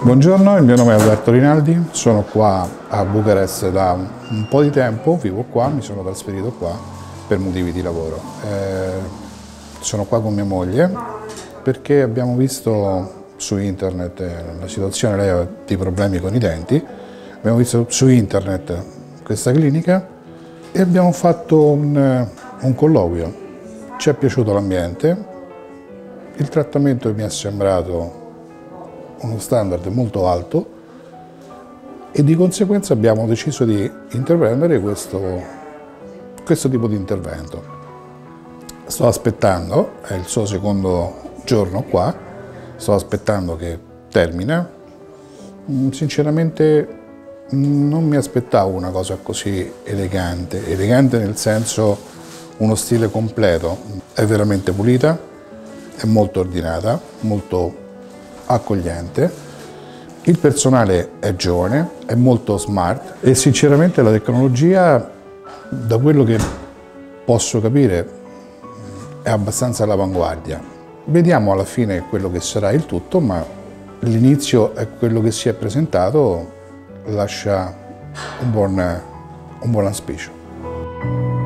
Buongiorno, il mio nome è Alberto Rinaldi, sono qua a Bucarest da un po' di tempo, vivo qua, mi sono trasferito qua per motivi di lavoro. Sono qua con mia moglie perché abbiamo visto su internet la situazione, lei ha dei problemi con i denti, abbiamo visto su internet questa clinica e abbiamo fatto un colloquio. Ci è piaciuto l'ambiente, il trattamento mi è sembrato uno standard molto alto e di conseguenza abbiamo deciso di intraprendere questo tipo di intervento. Sto aspettando, è il suo secondo giorno qua, sto aspettando che termina. Sinceramente non mi aspettavo una cosa così elegante nel senso uno stile completo, è veramente pulita, è molto ordinata, molto accogliente, il personale è giovane, è molto smart e sinceramente la tecnologia, da quello che posso capire, è abbastanza all'avanguardia. Vediamo alla fine quello che sarà il tutto, ma l'inizio è quello che si è presentato, lascia un buon auspicio.